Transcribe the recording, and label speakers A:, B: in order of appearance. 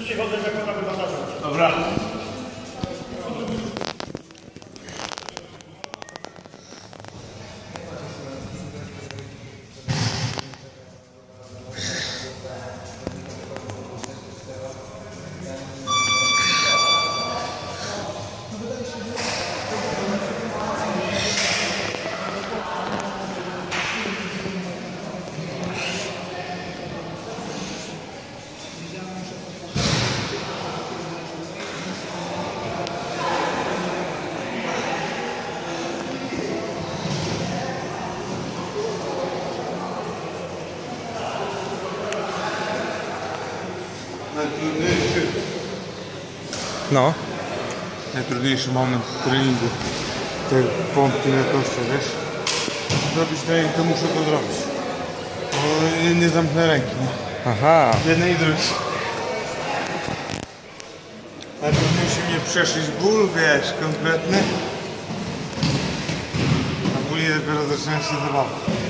A: przychodzę, zakładamy bandażem.
B: Dobra.
C: No.
B: Najtrudniejszy moment w treningu. Te pompki na koszcie, wiesz? Zrobić trening, to muszę to zrobić. Bo nie zamknę ręki, nie?
C: Aha.
B: Jednej i drugiej. Najpierw musi mnie przeszyć ból, wiesz, konkretny. A później dopiero zaczyna się zabawa.